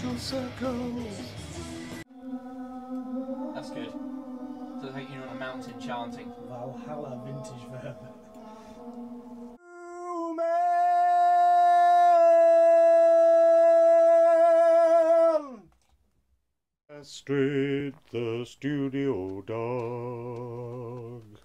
Virtual circles. That's good. So it's like you're on a mountain chanting. Valhalla vintage verb. Astrid the studio dog.